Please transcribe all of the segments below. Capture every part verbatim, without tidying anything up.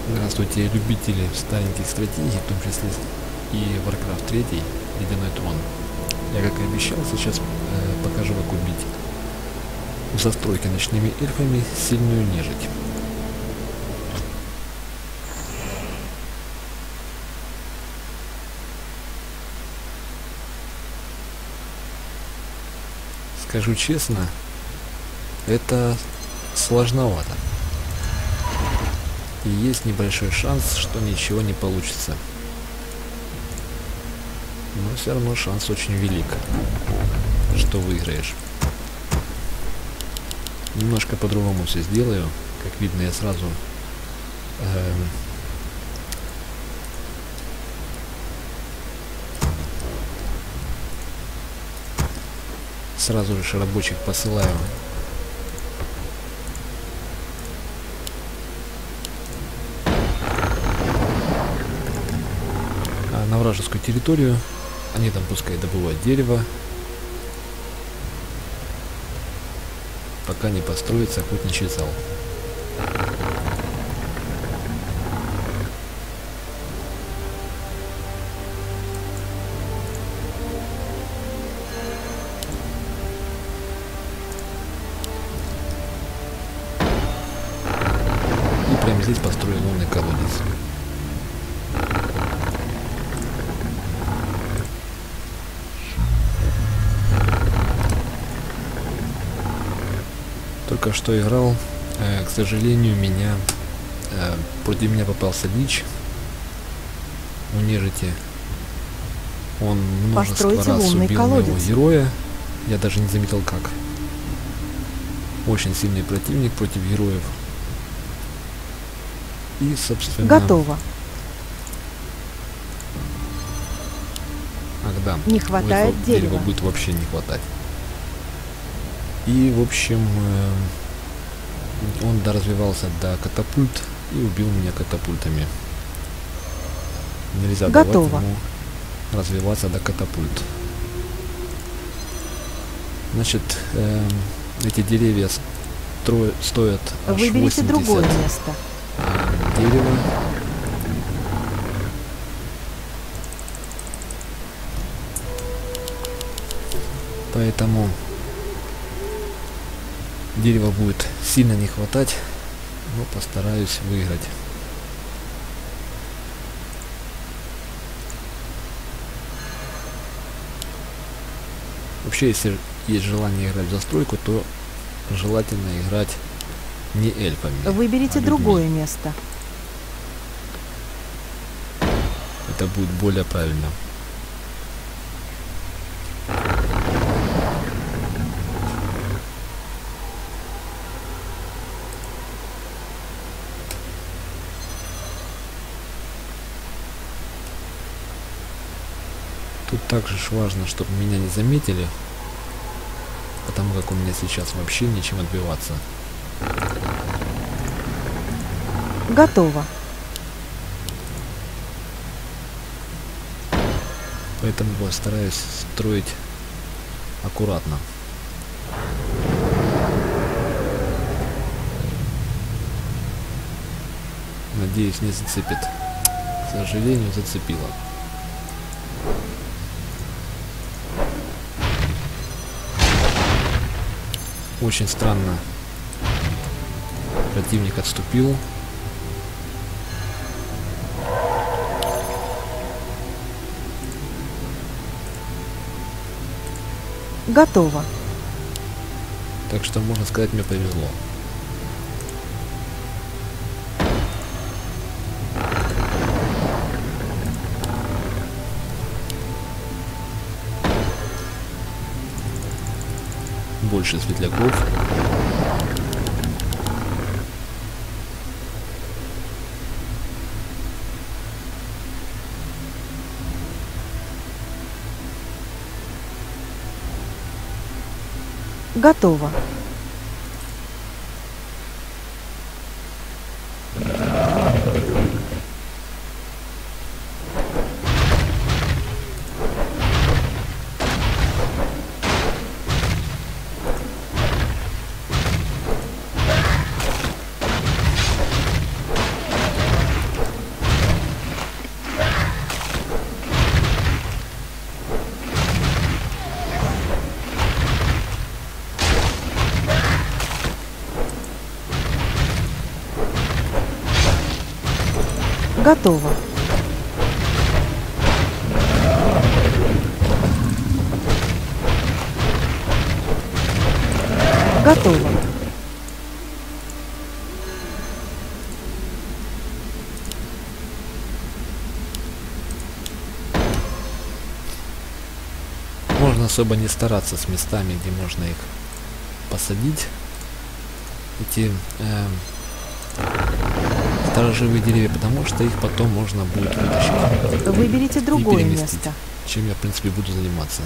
Здравствуйте, любители стареньких стратегий, в том числе и Warcraft три, Ледяной трон. Я, как и обещал, сейчас э, покажу, как убить в застройке ночными эльфами сильную нежить. Скажу честно, это сложновато. И есть небольшой шанс, что ничего не получится. Но все равно шанс очень велик, что выиграешь. Немножко по-другому все сделаю. Как видно, я сразу э, сразу же рабочих посылаю на вражескую территорию. Они там пускай добывают дерево, пока не построится охотничий зал. И прямо здесь построю лунный колодец. Только что играл, э, к сожалению, меня э, против меня попался лич у нежити. Он множество Постройте раз лунный убил колодец. моего героя. Я даже не заметил как. Очень сильный противник против героев. И, собственно... Готово. Ах да, Не хватает у дерева. дерева будет вообще не хватать. И, в общем, э, он доразвивался до катапульт и убил меня катапультами. Нельзя Готово. давать ему развиваться до катапульт. Значит, э, эти деревья строят, стоят аж Выберите восемьдесят другое место. дерева. Поэтому дерева будет сильно не хватать, но постараюсь выиграть. Вообще, если есть желание играть в застройку, то желательно играть не эльфами, Выберите а людьми. другое место. Это будет более правильно. Тут также ж важно, чтобы меня не заметили, потому как у меня сейчас вообще нечем отбиваться. Готово. Поэтому я стараюсь строить аккуратно. Надеюсь, не зацепит. К сожалению, зацепило. Очень странно. Противник отступил. Готово. Так что, можно сказать, мне повезло. Больше светляков. Готово. Готово. Готово. Можно особо не стараться с местами, где можно их посадить. Эти э, сторожевые деревья, потому что их потом можно будет вытащить. Выберите другое переместить. место. Чем я, в принципе, буду заниматься.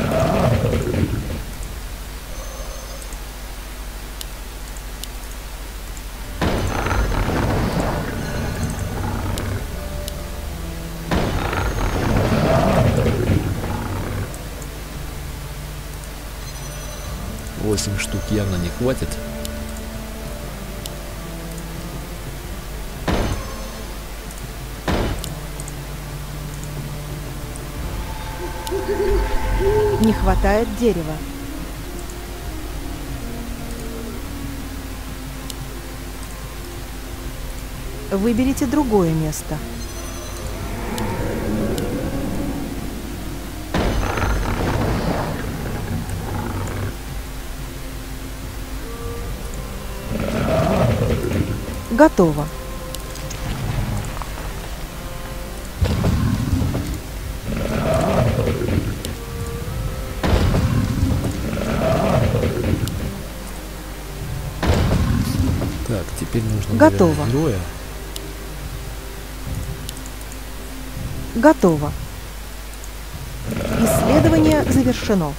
восемь штук явно не хватит. Не хватает дерева. Выберите другое место. Готово. Так, теперь нужно Готово. наверное, героя. Готово. Исследование завершено.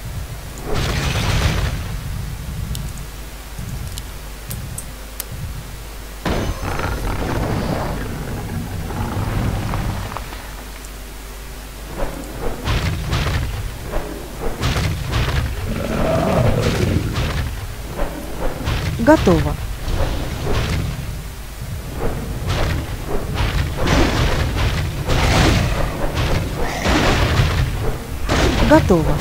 Готово. Готово.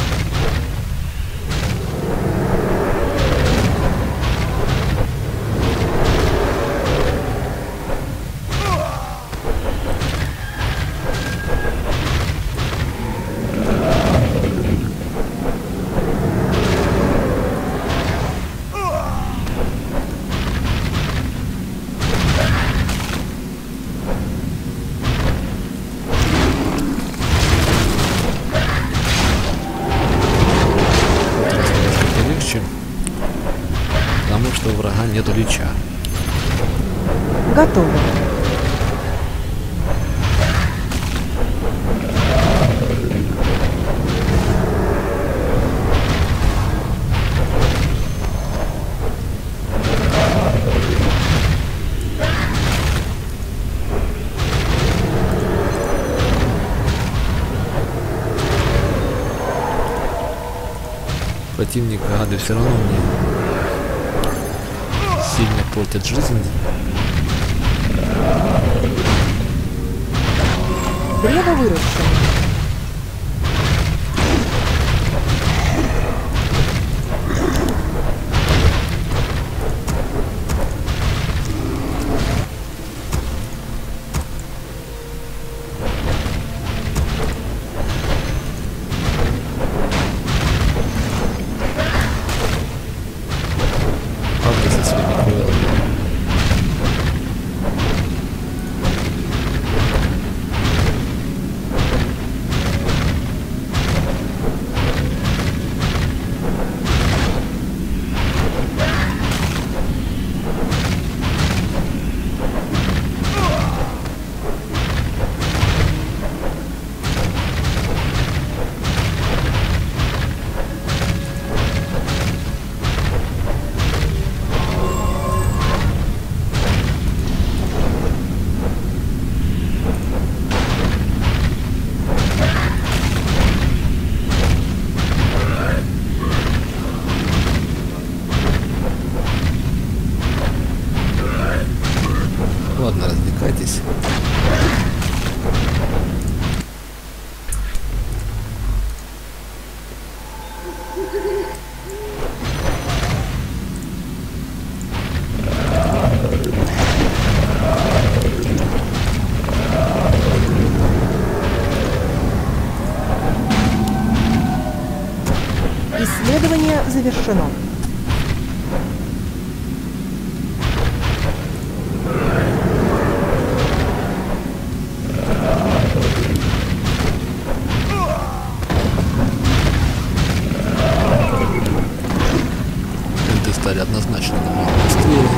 Потому что у врага нету лича. Готово. Противник гады все равно мне сильно портят жизнь. Древо выращено. Правда, со своими койлами. Ладно, развлекайтесь. завершено. Эльты стали однозначно намного быстрее.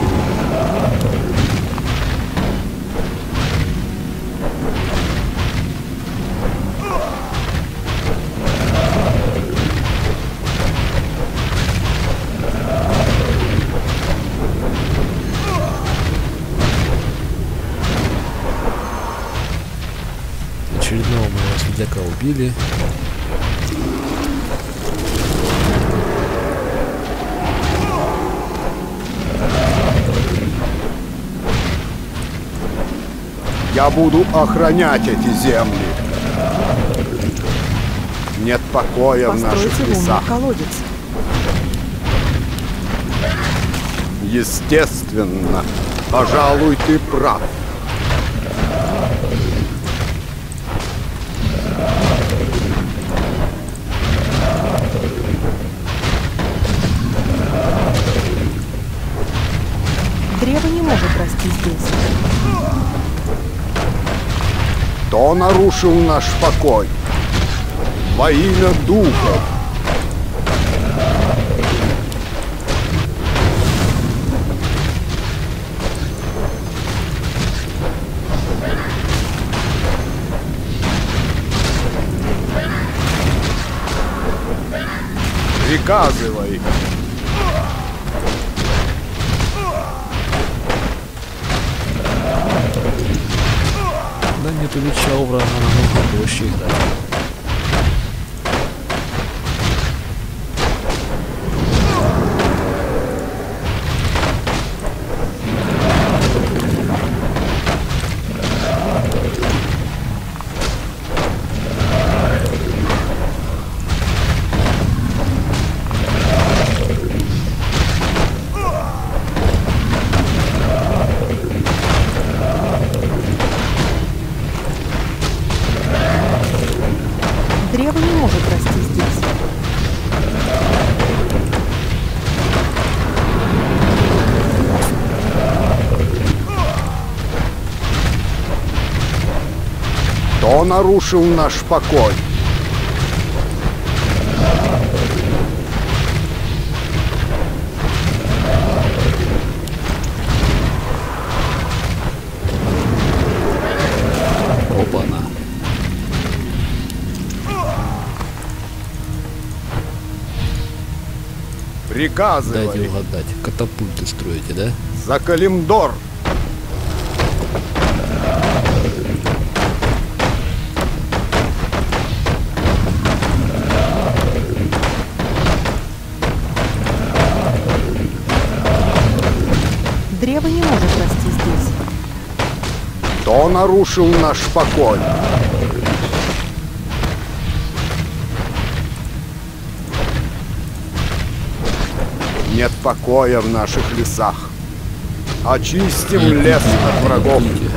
Очередного моего следака убили. Я буду охранять эти земли. Нет покоя в наших Постройте лунный лесах. колодец. Естественно. Пожалуй, ты прав. Древо не может расти здесь. Кто нарушил наш покой? Во имя духов. Приказывай. Да нету меча у врага, намного проще играть. Древо не может расти здесь. Кто нарушил наш покой? Опа-на. Приказывай. Дайте угадать. Катапульты строите, да? За Калимдор. Древо не может расти здесь. Кто нарушил наш покой? Нет покоя в наших лесах. Очистим Идите, лес от врагов. идите.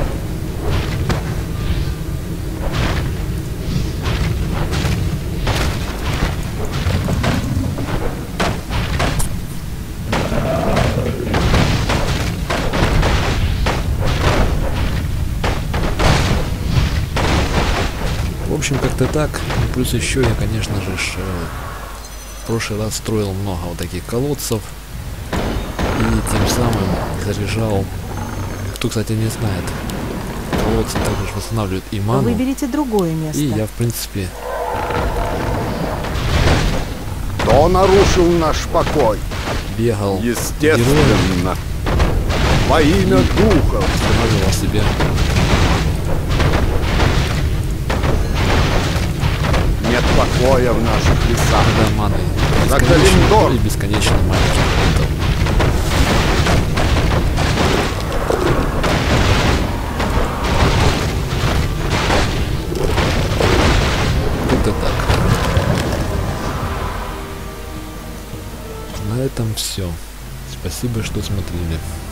В общем, как-то так. Ну, плюс еще я, конечно же, ж, э, в прошлый раз строил много вот таких колодцев. И тем самым заряжал. Кто, кстати, не знает, колодцы также восстанавливают и ману. Выберите другое место. И я, в принципе, Кто нарушил наш покой? бегал героем, Естественно. Во имя духов. устанавливал себе Нет покоя в наших лесах. когда маны За бесконечно Калимдор. и бесконечно маленьких. Как-то так. На этом все. Спасибо, что смотрели.